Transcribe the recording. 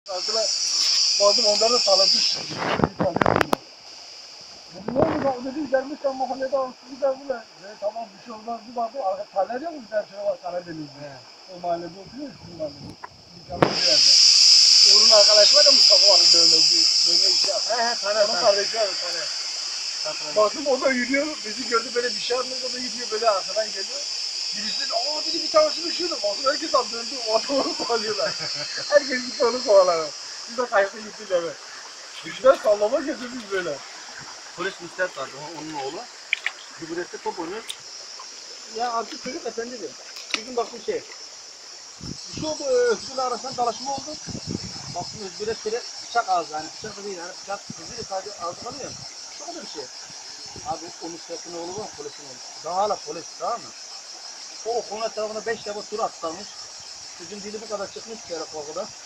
Mesela baktım onları da taladı. Dedim ne oldu bak dedi gelmişken mahallede ansız giderdiler. Tamam bir şey olmaz bir baktım arka taller yok mu bir tane şöyle var Karadeniz'de. O mahallede oturuyor şu mahallede. Bir tane bir yerde. Uğur'un arkadaşı var ya Mustafa vardı dövmeci. Dövme işi yaptı. Onun kardeşi var bir tane. Baktım o da yürüyor. Bizi gördü böyle bir şey yapmıyor. O da yürüyor böyle arkadan geliyor. Birisi dedi aa dedi bir tanesi düşüyordu. Baktım herkes döndü. O adamı kovalıyorlar. Herkes gitti onu kovalar. Biz de kayıkta gittik eve. Düşler sallama getirdik böyle. Polis müstahak vardı onun oğlu. Cumhuriyet'te top oynuyor. Ya artık çocuk efendidir. Bir gün baktım şey. Bir şey oldu Özgür'le arasında dalaşma oldu. Baktım Özgür'e şöyle bıçak ağzı yani bıçak da değil yani bıçak Özgür'e sadece ağzı kalıyor. Çok da bir şey. Abi o müstahakın oğlu var polisin oğlu. Daha hala polis tamam mı? O konu etrafına 5 defa tur atlamış. Çocuğun dili bu kadar çıkmış ki korkuda.